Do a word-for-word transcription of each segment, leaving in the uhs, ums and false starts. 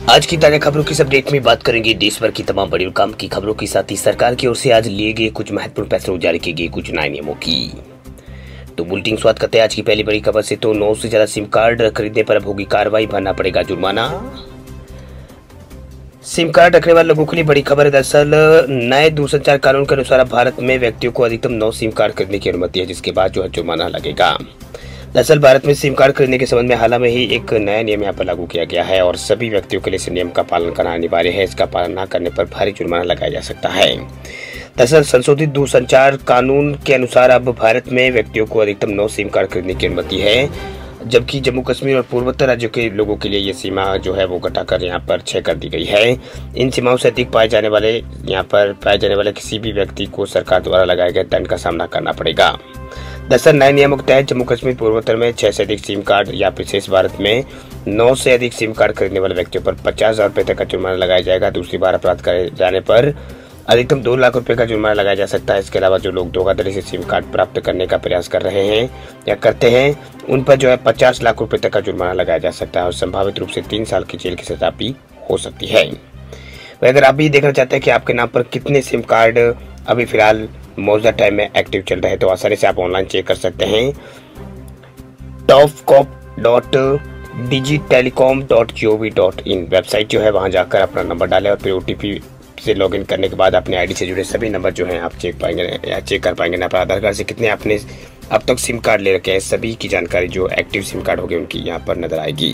आज की ताजा खबरों की अपडेट में बात करेंगे देश भर की तमाम बड़ी और काम की खबरों के साथ ही सरकार की ओर से आज लिए गए कुछ महत्वपूर्ण फैसलों जारी किए गए कुछ नए नियमों की। तो बुलेटिन स्वागत करते हैं आज की पहली बड़ी खबर से। तो नौ से ज्यादा सिम कार्ड खरीदने पर अब होगी कार्रवाई, भरना पड़ेगा जुर्माना। सिम कार्ड रखने वाले लोगों के लिए बड़ी खबर है। दरअसल नए दूरसंचार कानून के अनुसार अब भारत में व्यक्तियों को अधिकतम नौ सिम कार्ड खरीदने की अनुमति है, जिसके बाद जो है जुर्माना लगेगा। दरअसल भारत में सिम कार्ड खरीदने के संबंध में हाल में ही एक नया नियम यहाँ पर लागू किया गया है और सभी व्यक्तियों के लिए इस नियम का पालन करना अनिवार्य है। इसका पालन न करने पर भारी जुर्माना लगाया जा सकता है। दरअसल संशोधित दूरसंचार कानून के अनुसार अब भारत में व्यक्तियों को अधिकतम नौ सिम कार्ड खरीदने की अनुमति है, जबकि जम्मू कश्मीर और पूर्वोत्तर राज्यों के लोगों के लिए ये सीमा जो है वो घटाकर यहाँ पर छह कर दी गई है। इन सीमाओं से अधिक पाए जाने वाले यहाँ पर पाए जाने वाले किसी भी व्यक्ति को सरकार द्वारा लगाए गए दंड का सामना करना पड़ेगा। दरअसल नए नियमों के तहत जम्मू कश्मीर पूर्वोत्तर में छह से अधिक सिम कार्ड या विशेष भारत में नौ से अधिक सिम कार्ड खरीदने वाले व्यक्तियों पर पचास हजार रुपये तक का जुर्माना लगाया जाएगा। दूसरी बार अपराध करे जाने पर अधिकतम दो लाख रुपए का जुर्माना लगाया जा सकता है। इसके अलावा जो लोग धोखाधड़ी से सिम कार्ड प्राप्त करने का प्रयास कर रहे हैं या करते हैं, उन पर जो है पचास लाख रुपए तक का जुर्माना लगाया जा सकता है और संभावित रूप से तीन साल की जेल की सजा भी हो सकती है। वह अगर आप भी देखना चाहते हैं कि आपके नाम पर कितने सिम कार्ड अभी फिलहाल मौजूदा टाइम में एक्टिव चल रहे हैं, तो आसानी से आप ऑनलाइन चेक कर सकते हैं। Tafcop dot DG telecom dot G O V dot in website जो है, वहां जाकर अपना नंबर डालें और फिर ओ टी पी से लॉगिन करने के बाद अपने आईडी से जुड़े सभी नंबर जो हैं आप चेक पाएंगे या चेक कर पाएंगे। ना पर आधार कार्ड से कितने आपने अब तक सिम कार्ड ले रखे हैं, सभी की जानकारी जो एक्टिव सिम कार्ड होगी उनकी यहाँ पर नजर आएगी।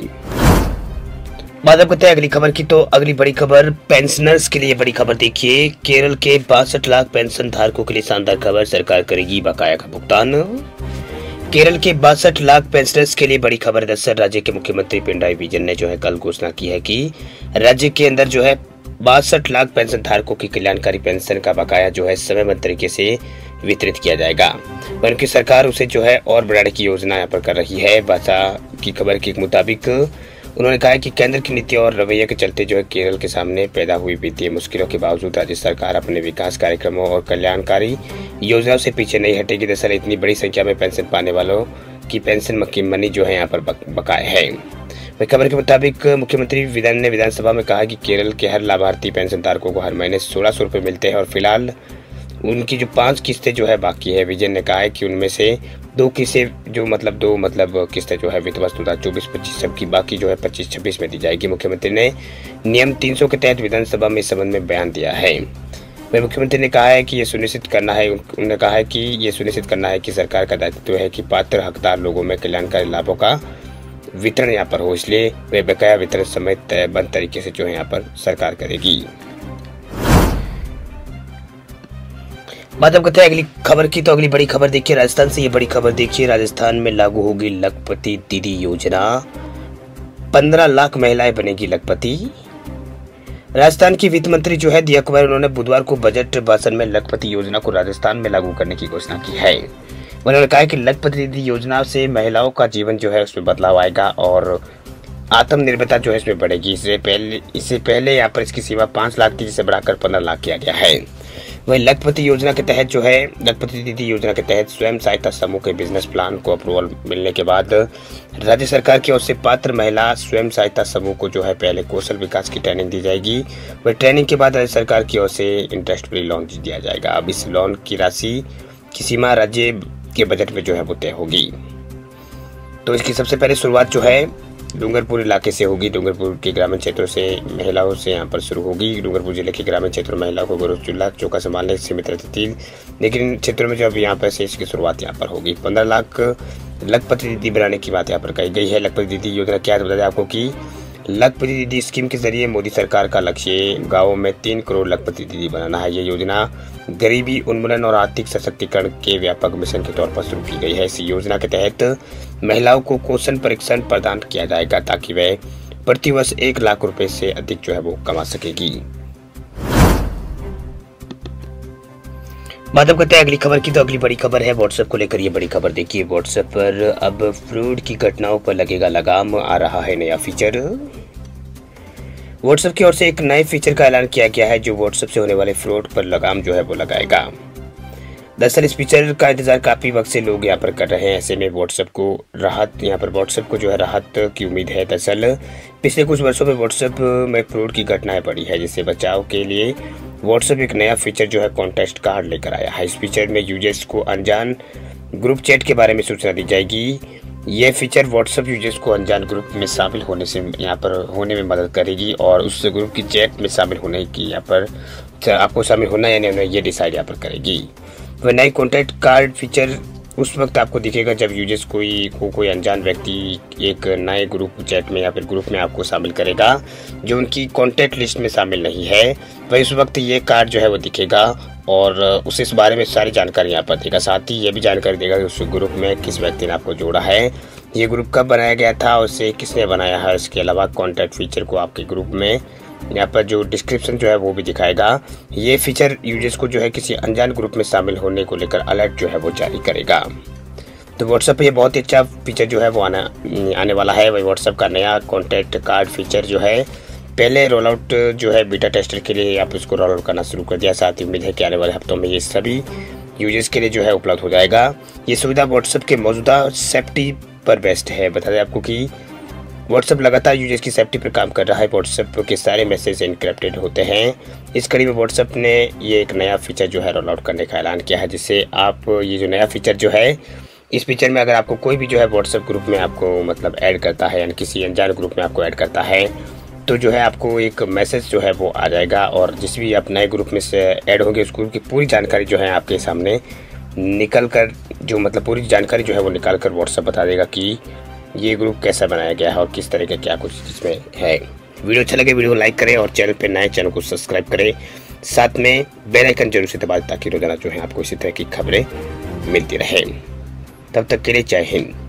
बात अब करते हैं अगली खबर की। तो अगली बड़ी खबर पेंशनर्स के लिए बड़ी खबर देखिए। केरल के बासठ लाख पेंशन धारकों के लिए शानदार खबर, सरकार करेगी बकाया का भुगतान। केरल के बासठ लाख पेंशनर्स के लिए बड़ी खबर। दरअसल राज्य के मुख्यमंत्री पिनराई विजयन ने जो है कल घोषणा की है कि राज्य के अंदर जो है बासठ लाख पेंशन धारकों की कल्याणकारी पेंशन का बकाया जो है समयबद्ध तरीके से वितरित किया जाएगा। उनकी सरकार उसे जो है और बढ़ाने की योजना यहाँ पर कर रही है। भाषा की खबर के मुताबिक उन्होंने कहा कि केंद्र की नीति और रवैये के चलते जो है केरल के सामने पैदा हुई वित्तीय मुश्किलों के बावजूद राज्य सरकार अपने विकास कार्यक्रमों और कल्याणकारी योजनाओं से पीछे नहीं हटेगी। दरअसल इतनी बड़ी संख्या में पेंशन पाने वालों की पेंशन की मनी जो है यहाँ पर बकाया है। वही खबर के मुताबिक मुख्यमंत्री विधान ने विधानसभा में कहा कि केरल के हर लाभार्थी पेंशन धारकों को हर महीने सोलह सौ रुपये मिलते हैं और फिलहाल उनकी जो पांच किस्तें जो है बाकी है। विजय ने कहा है कि उनमें से दो किस्तें जो मतलब दो मतलब किस्तें जो है वित्त वर्ष दो हजार चौबीस पच्चीस सबकी बाकी जो है पच्चीस छब्बीस में दी जाएगी। मुख्यमंत्री ने नियम तीन सौ के तहत विधानसभा में इस संबंध में बयान दिया है। वही मुख्यमंत्री ने कहा है कि ये सुनिश्चित करना है उन्होंने कहा है कि ये सुनिश्चित करना है कि सरकार का दायित्व है कि पात्र हकदार लोगों में कल्याणकारी लाभों का वितरण यहाँ पर हो, इसलिए वे बकाया वितरण समय तयबद्ध तरीके से जो है यहाँ पर सरकार करेगी। बात अब करते हैं अगली खबर की। तो अगली बड़ी खबर देखिए राजस्थान से। ये बड़ी खबर देखिए, राजस्थान में लागू होगी लखपति दीदी योजना, पंद्रह लाख महिलाएं बनेगी लखपति। राजस्थान की वित्त मंत्री जो है दिया कुमार, उन्होंने बुधवार को बजट भाषण में लखपति योजना को राजस्थान में लागू करने की घोषणा की है। उन्होंने कहा कि लखपति दीदी योजना से महिलाओं का जीवन जो है उसमें बदलाव आएगा और आत्मनिर्भरता जो है इसमें बढ़ेगी। इससे पहले इससे पहले यहाँ पर इसकी सीमा पाँच लाख थी, जिसे बढ़ाकर पंद्रह लाख किया गया है। वही लखपति योजना के तहत जो है लखपति दीदी योजना के तहत स्वयं सहायता समूह के बिजनेस प्लान को अप्रूवल मिलने के बाद राज्य सरकार की ओर से पात्र महिला स्वयं सहायता समूह को जो है पहले कौशल विकास की ट्रेनिंग दी जाएगी। वही ट्रेनिंग के बाद राज्य सरकार की ओर से इंटरेस्ट फ्री लोन दिया जाएगा। अब इस लोन की राशि की सीमा राज्य के बजट में जो है वो तय होगी। तो इसकी सबसे पहले शुरुआत जो है डूंगरपुर इलाके से होगी। डूंगरपुर के ग्रामीण क्षेत्रों से महिलाओं से यहाँ पर शुरू होगी। डूंगरपुर जिले के ग्रामीण क्षेत्रों में महिलाओं को गौरव चूल्हा चौका संभालने से सीमित रहती थी, लेकिन इन क्षेत्रों में जो अब यहाँ पर से इसकी शुरुआत यहाँ पर होगी। पंद्रह लाख लखपति दीदी बनाने की बात यहाँ पर कही गई है। लखपति दीदी योजना क्या है बता दें आपको कि लखपति दीदी स्कीम के जरिए मोदी सरकार का लक्ष्य गाँवों में तीन करोड़ लखपति दीदी बनाना है। ये योजना गरीबी उन्मूलन और आर्थिक सशक्तिकरण के व्यापक मिशन के तौर पर शुरू की गई है। इस योजना के तहत महिलाओं को कौशल प्रशिक्षण प्रदान किया जाएगा ताकि वह प्रतिवर्ष एक लाख रुपए से अधिक जो है वो कमा सकेगी। बात अब करते हैं अगली खबर की। तो अगली बड़ी खबर है व्हाट्सएप को लेकर। ये बड़ी खबर देखिए, व्हाट्सएप पर अब फ्रॉड की घटनाओं पर लगेगा लगाम, आ रहा है नया फीचर। व्हाट्सएप की ओर से एक नए फीचर का ऐलान किया गया है जो व्हाट्सएप से होने वाले फ्रॉड पर लगाम जो है वो लगाएगा। दरअसल इस फीचर का इंतजार काफ़ी वक्त से लोग यहाँ पर कर रहे हैं। ऐसे में व्हाट्सएप को राहत यहाँ पर व्हाट्सएप को जो है राहत की उम्मीद है। दरअसल पिछले कुछ वर्षों में व्हाट्सएप में फ्रॉड की घटनाएं बढ़ी है, जिससे बचाव के लिए व्हाट्सएप एक नया फीचर जो है कॉन्टेक्ट कार्ड लेकर आया है। इस फीचर में यूजर्स को अनजान ग्रुप चैट के बारे में सूचना दी जाएगी। यह फीचर व्हाट्सएप यूजर्स को अनजान ग्रुप में शामिल होने से यहाँ पर होने में मदद करेगी और उस ग्रुप की चैट में शामिल होने की यहाँ पर आपको शामिल होना या नहीं होना ये डिसाइड यहाँ पर करेगी। वह नई कॉन्टैक्ट कार्ड फीचर उस वक्त आपको दिखेगा जब यूजर्स कोई को कोई अनजान व्यक्ति एक नए ग्रुप चैट में या फिर ग्रुप में आपको शामिल करेगा जो उनकी कॉन्टैक्ट लिस्ट में शामिल नहीं है। वह इस वक्त ये कार्ड जो है वो दिखेगा और उसे इस बारे में सारी जानकारी यहाँ पर देगा। साथ ही ये भी जानकारी देगा कि उस ग्रुप में किस व्यक्ति ने आपको जोड़ा है, ये ग्रुप कब बनाया गया था, उसे किसने बनाया है। इसके अलावा कॉन्टैक्ट फीचर को आपके ग्रुप में यहाँ पर जो डिस्क्रिप्शन जो है वो भी दिखाएगा। ये फीचर यूजर्स को जो है किसी अनजान ग्रुप में शामिल होने को लेकर अलर्ट जो है वो जारी करेगा। तो व्हाट्सएप पे ये बहुत ही अच्छा फीचर जो है वो आना आने वाला है। वही व्हाट्सएप का नया कॉन्टैक्ट कार्ड फीचर जो है पहले रोल आउट जो है बीटा टेस्टर के लिए आप इसको रोल आउट करना शुरू कर दिया। साथ ही उम्मीद है कि आने वाले हफ्तों में ये सभी यूजर्स के लिए जो है उपलब्ध हो जाएगा। ये सुविधा व्हाट्सएप के मौजूदा सेफ्टी पर बेस्ड है। बता दें आपको कि व्हाट्सएप लगातार यूजर्स की सेफ्टी पर काम कर रहा है। व्हाट्सएप के सारे मैसेज एनक्रिप्टेड होते हैं। इस कड़ी में व्हाट्सएप ने ये एक नया फीचर जो है रोल आउट करने का ऐलान किया है, जिससे आप ये जो नया फीचर जो है इस फीचर में अगर आपको कोई भी जो है व्हाट्सएप ग्रुप में आपको मतलब ऐड करता है यानी किसी अनजान ग्रुप में आपको ऐड करता है तो जो है आपको एक मैसेज जो है वो आ जाएगा और जिस भी आप नए ग्रुप में से ऐड होंगे उस ग्रुप की पूरी जानकारी जो है आपके सामने निकल कर जो मतलब पूरी जानकारी जो है वो निकाल कर व्हाट्सएप बता देगा कि ये ग्रुप कैसा बनाया गया है और किस तरह का क्या कुछ इसमें है। वीडियो अच्छा लगे वीडियो लाइक करें और चैनल पे नए चैनल को सब्सक्राइब करें। साथ में बेल आइकन जरूर से दबा दें ताकि रोजाना जो है आपको इसी तरह की खबरें मिलती रहे। तब तक के लिए जय हिंद।